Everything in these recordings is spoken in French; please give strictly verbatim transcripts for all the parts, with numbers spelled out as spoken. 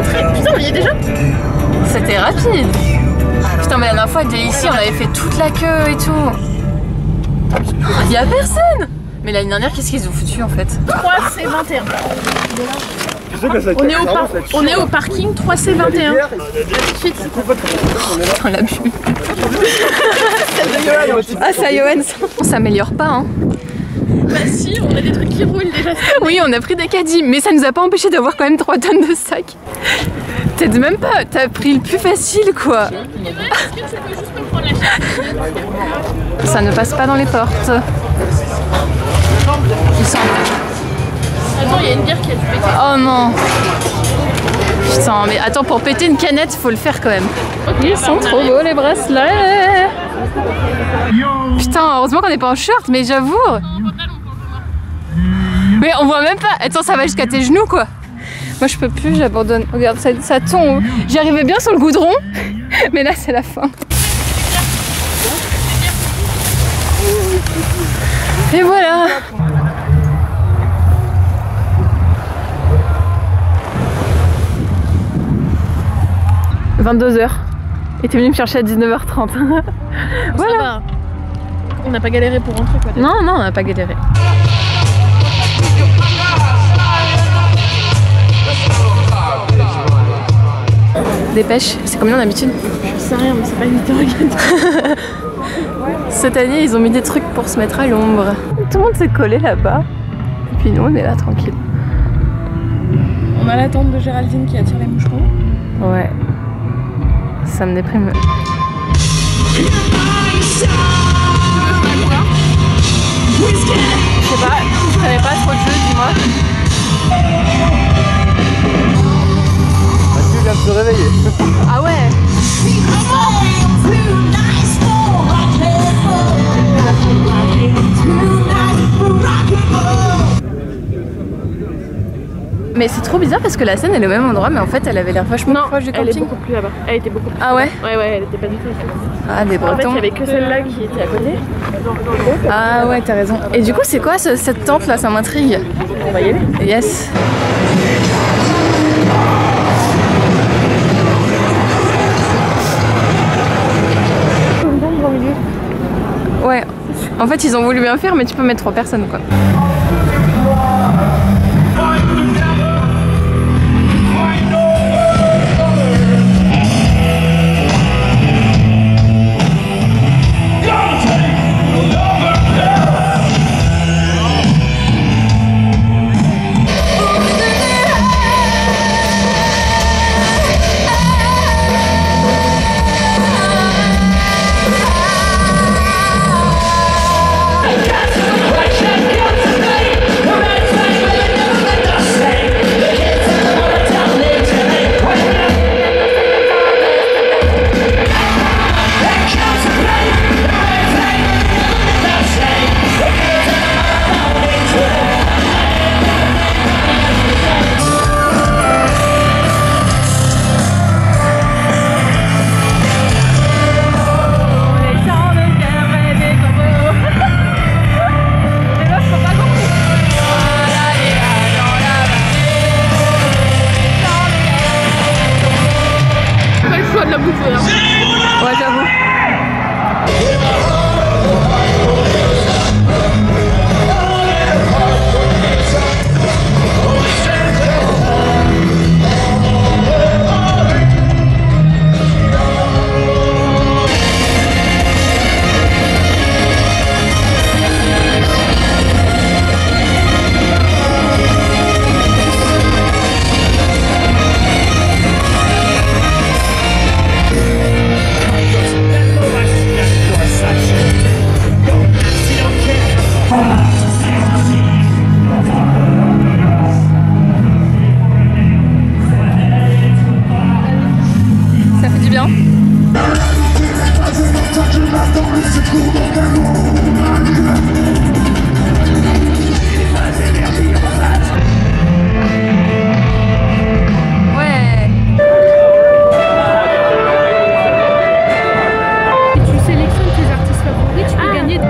rentré. Putain, on y est déjà. C'était rapide. Putain, mais la dernière fois, dès ici, on avait fait toute la queue et tout. Il y a personne. Mais l'année dernière, qu'est-ce qu'ils ont foutu en fait? trois C vingt et un. On est, au par... on est au parking trois C vingt et un. Suite. On l'a bu. Ah, ça, Johan, on s'améliore pas, hein. Bah si, on a des trucs qui roulent déjà. Oui, on a pris des caddies, mais ça nous a pas empêché d'avoir quand même trois tonnes de sacs. T'aides même pas, t'as pris le plus facile, quoi. Ça ne passe pas dans les portes. Ils sont... Attends, il y a une bière qui a dû péter. Oh non. Putain, mais attends, pour péter une canette, faut le faire quand même. Okay, Ils sont trop beaux les bracelets. Putain, heureusement qu'on n'est pas en short, mais j'avoue. Mais on voit même pas. Attends, ça va jusqu'à tes genoux, quoi. Moi, je peux plus, j'abandonne. Regarde, ça, ça tombe. J'y arrivais bien sur le goudron, mais là, c'est la fin. Et voilà. vingt-deux heures. Et t'es venu me chercher à dix-neuf heures trente. Voilà. Ça va. On n'a pas galéré pour rentrer, quoi. Non, non, on n'a pas galéré. Dépêche, c'est combien d'habitude? Je sais rien, mais c'est pas une interrogation. Cette année, ils ont mis des trucs pour se mettre à l'ombre. Tout le monde s'est collé là-bas. Et puis nous, on est là, tranquille. On a la tante de Géraldine qui attire les moucherons. Ouais. Ça me déprime. Je sais pas, je connais pas trop de jeux, dis-moi. Mathieu vient de se réveiller. Ah ouais. Mais c'est trop bizarre parce que la scène elle est au même endroit, mais en fait elle avait l'air vachement non, proche du camping. Elle est beaucoup plus là-bas. Elle était beaucoup plus. Ah ouais? Ouais, ouais, elle était pas du tout là. Ah, des Bretons. En fait, il y avait que celle-là qui était à côté. Ah ouais, t'as raison. Et du coup, c'est quoi ce, cette tente là? Ça m'intrigue. On va y aller. Yes. Ouais. En fait, ils ont voulu bien faire, mais tu peux mettre trois personnes quoi. Ouais, j'avoue. Ça fait du bien. Ouais. Si tu sélectionnes tes artistes favoris, tu peux ah. gagner.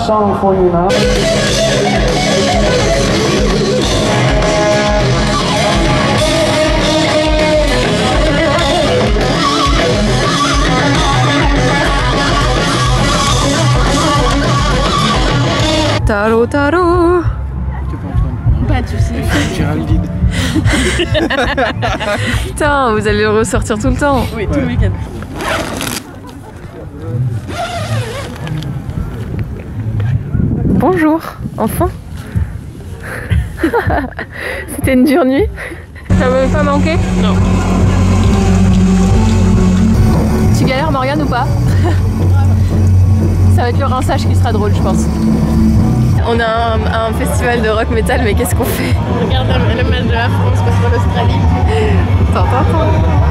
song for you now. Taro taro. Pas de soucis. Géraldine. Putain, vous allez le ressortir tout le temps. Oui, tout le week-end. Bonjour, enfin. C'était une dure nuit. Ça m'avait pas manqué? Non. Tu galères Morgane ou pas? Ça va être le rinçage qui sera drôle, je pense. On a un, un festival de rock metal, mais qu'est-ce qu'on fait? On regarde le match de la France parce que l'Australie. Tant, tant, tant.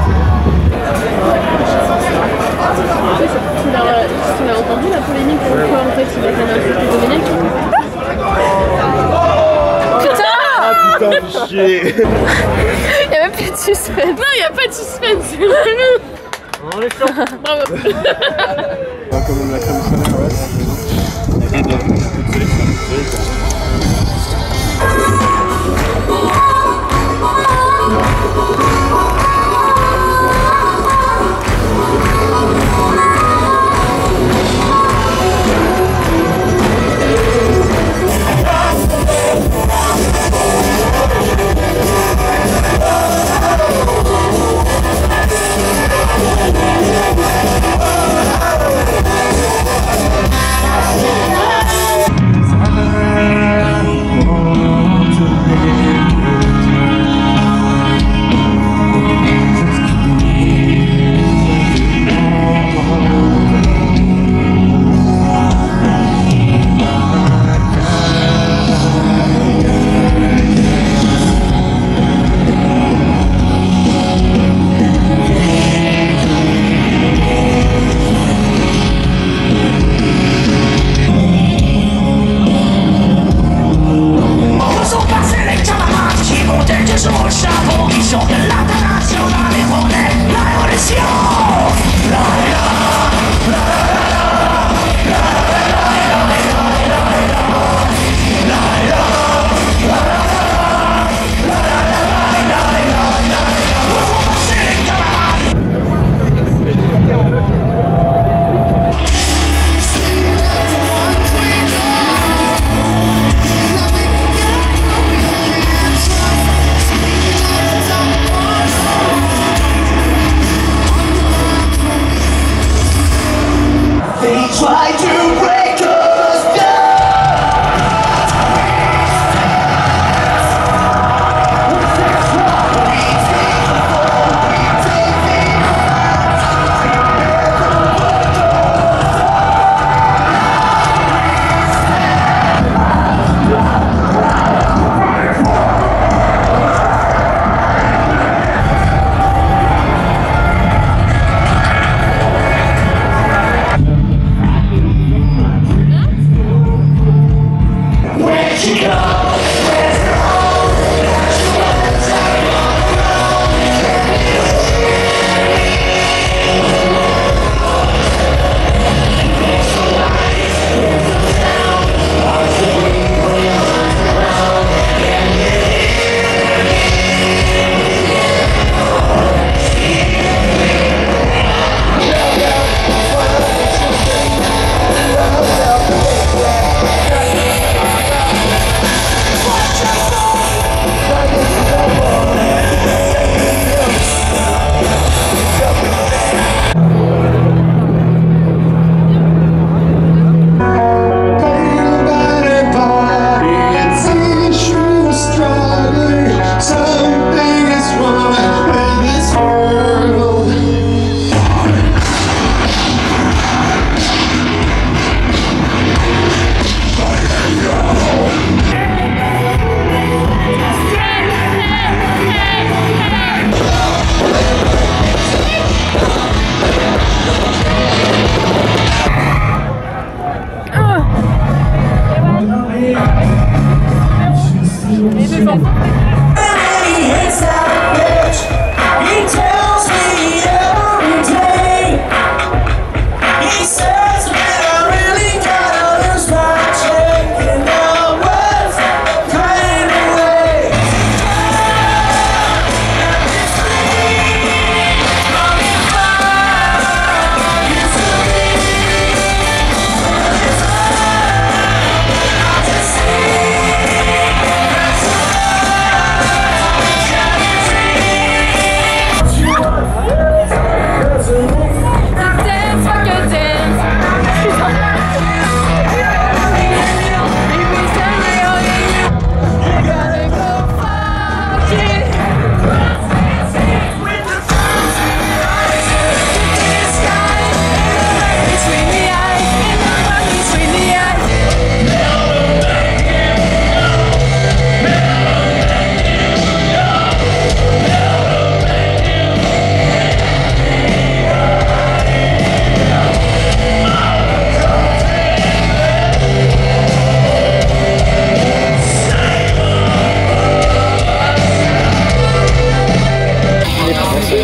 Tu l'as entendu la polémique pourquoi en fait il a fait insulter Dominique? Putain! Ah putain, chier. Y'a même plus de suspense. Non, y'a pas de suspense, c'est vraiment. On est chaud. Bravo. Quand même la crème solaire, ouais. Et bien, toute sélection,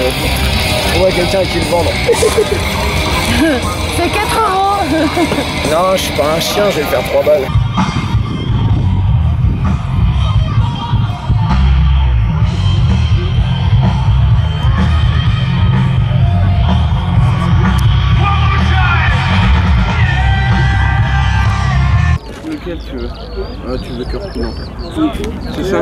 On voit quelqu'un qui le vend. C'est quatre euros. Non, je suis pas un chien, je vais le faire trois balles. Lequel tu veux? Ah, tu veux cœur coulant. C'est ça?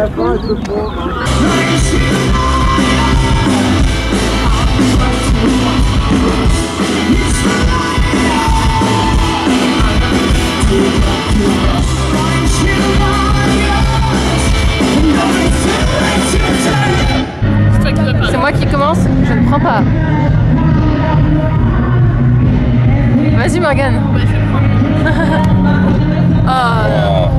C'est moi qui commence, je ne prends pas. Vas-y Morgane. Oh.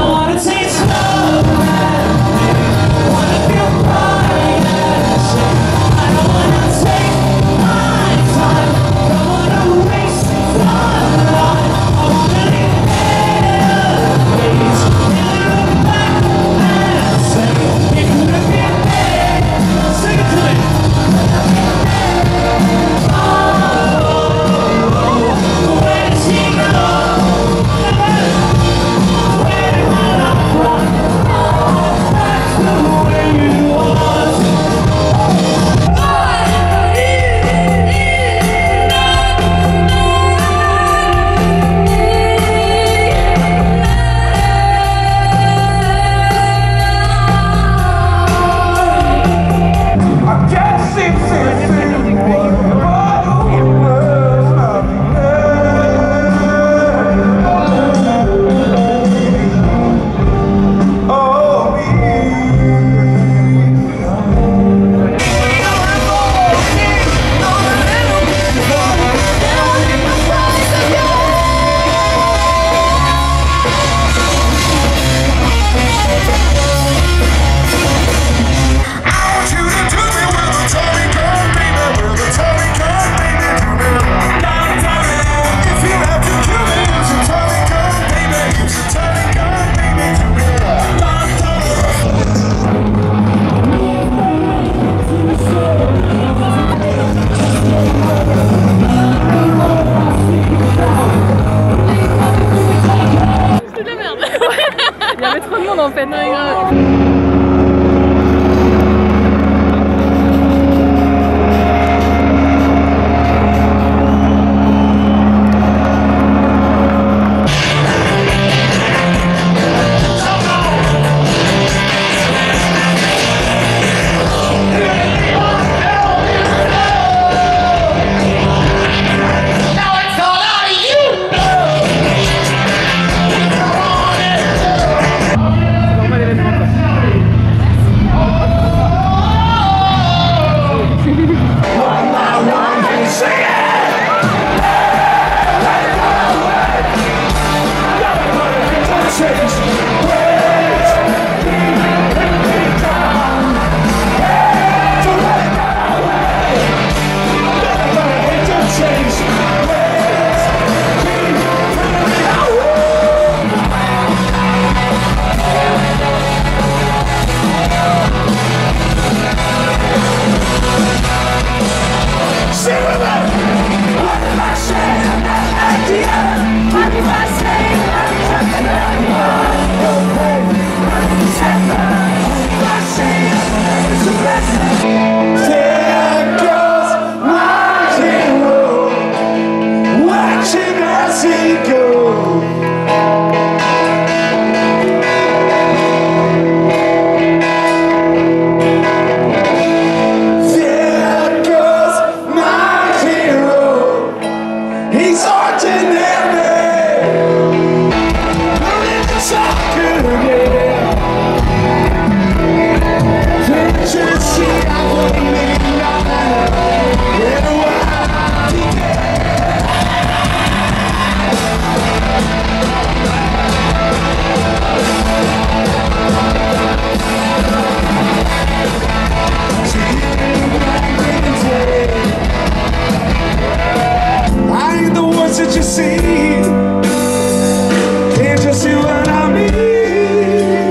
En fait, non, grave.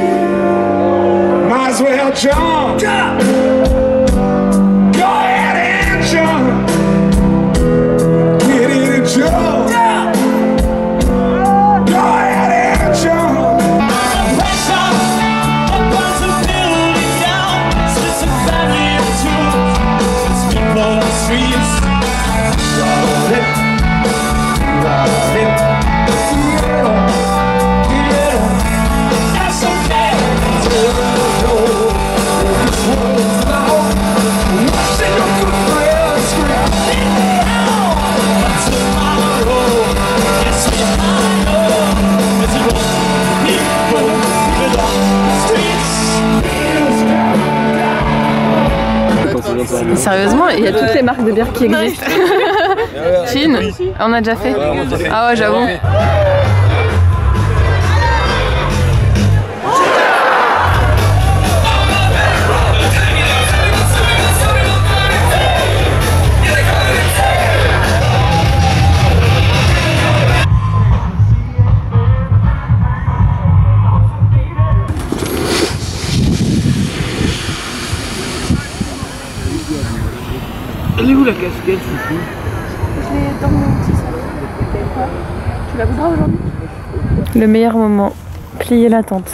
Jump! Jump! Go ahead and Mais sérieusement, il y a toutes les marques de bière qui existent. Chine, on a déjà fait. Ah ouais, j'avoue. Elle est où la casquette, Chouchou? Je l'ai dans mon petit sac. Tu la voudras aujourd'hui? Le meilleur moment, plier la tente.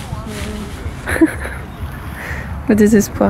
Le désespoir.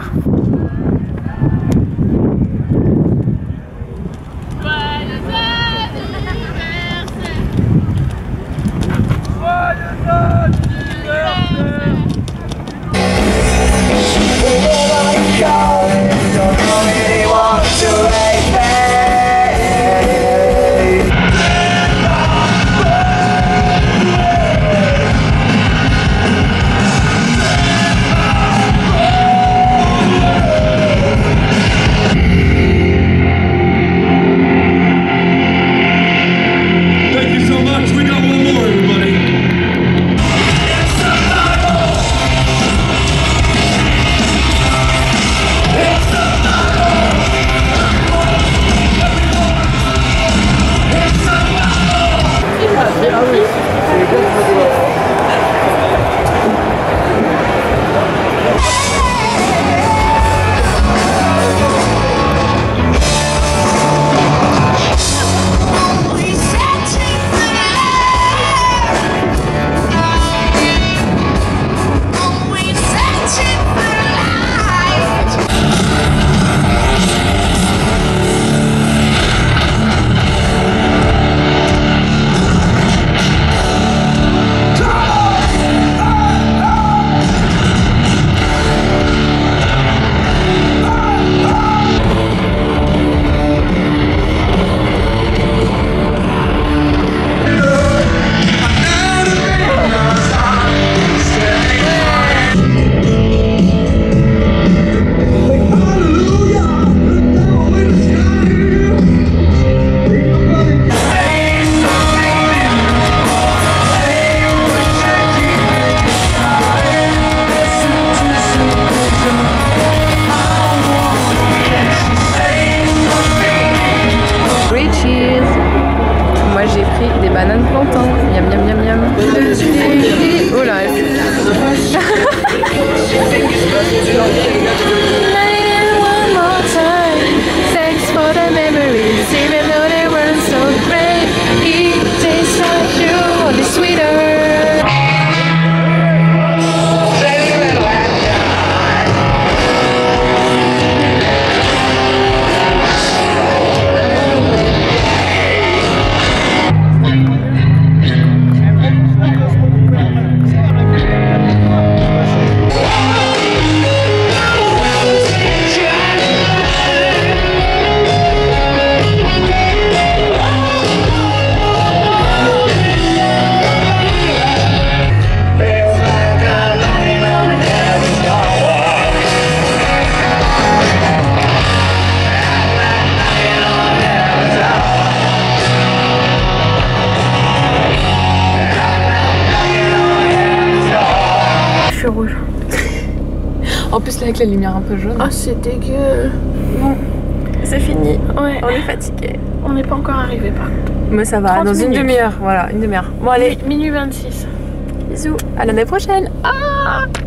En plus là avec la lumière un peu jaune. Oh c'est dégueu. Bon, c'est fini. Ouais. On est fatigué. On n'est pas encore arrivé par contre. Mais ça va, dans une demi-heure. Voilà, une demi-heure. Bon allez. Minuit vingt-six. Bisous. À l'année prochaine. Ah